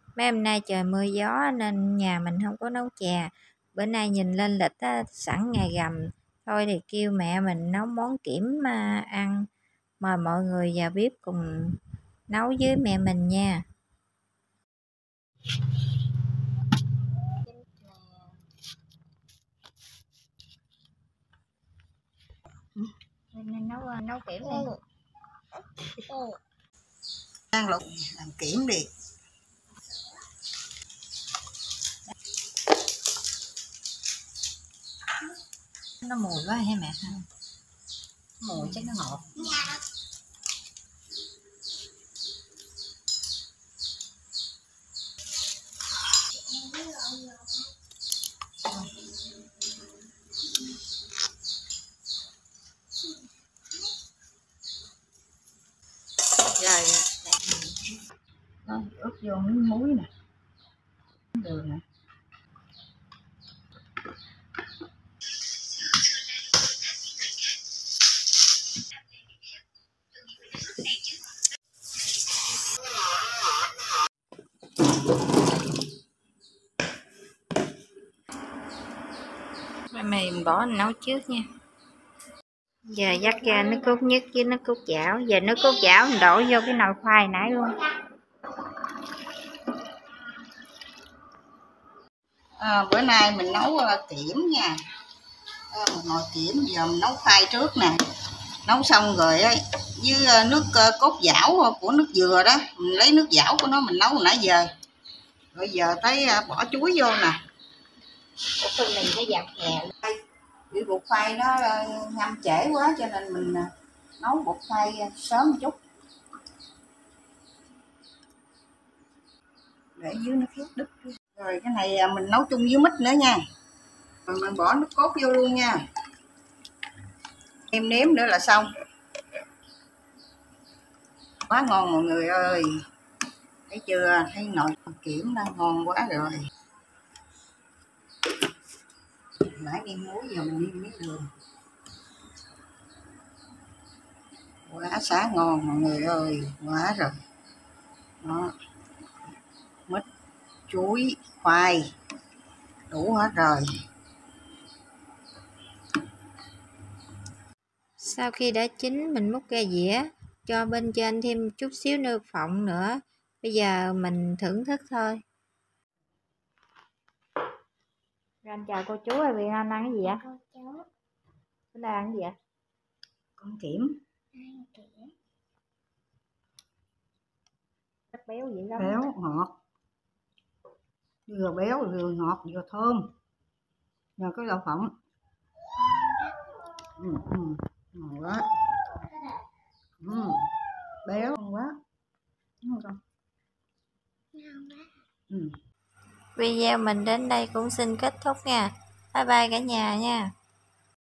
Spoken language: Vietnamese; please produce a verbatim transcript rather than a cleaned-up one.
Mấy hôm nay trời mưa gió nên nhà mình không có nấu chè. Bữa nay nhìn lên lịch á, sẵn ngày rằm, thôi thì kêu mẹ mình nấu món kiểm mà ăn. Mời mọi người vào bếp cùng nấu với mẹ mình nha. Nên nấu nấu kiểm đi. Ăn lục làm kiểm đi. Nó mùi quá hay mẹ? Mùi chắc nó ngọt. Rồi ướp vô miếng muối nè, đường nè. Mày bỏ nấu trước nha. Giờ dắt ra nước cốt nhất với nước cốt chảo. Giờ nước cốt chảo mình đổ vô cái nồi khoai nãy luôn. À, bữa nay mình nấu uh, kiểm nha. À, một nồi kiểm, giờ mình nấu khoai trước nè. Nấu xong rồi ấy, với uh, nước uh, cốt giảo của nước dừa đó, mình lấy nước giảo của nó mình nấu nãy giờ. Rồi giờ tới uh, bỏ chuối vô nè. Phần mình phải dạt nhẹ. Vì bột khoai nó uh, ngâm trễ quá cho nên mình uh, nấu bột khoai uh, sớm một chút. Để dưới nó khét đứt. Rồi cái này uh, mình nấu chung với mít nữa nha. Rồi mình bỏ nước cốt vô luôn nha. Em nếm nữa là xong. Quá ngon mọi người ơi. Thấy chưa? Thấy nồi kiểm đã ngon quá rồi. Nãy đi muối giờ mình đi miếng đường. Quá xá ngon mọi người ơi. Quá rồi. Đó. Mít, chuối, khoai. Đủ hết rồi. Sau khi đã chín mình múc ra dĩa, cho bên trên thêm chút xíu nơ phộng nữa. Bây giờ mình thưởng thức thôi. Anh chào cô chú ơi, Việt Anh ăn cái gì ạ? Cô chú. Chúng ta ăn cái gì ạ? Con kiểm. Ăn kiểm. Rất béo vậy lắm. Béo, ngọt. Vừa béo, vừa ngọt, vừa thơm. Nhờ cái đậu phộng. Ừ, ừ, ngon quá. Ừ, béo ngon quá. Ngon không? Ngon quá. Ừ. Video mình đến đây cũng xin kết thúc nha. Bye bye cả nhà nha.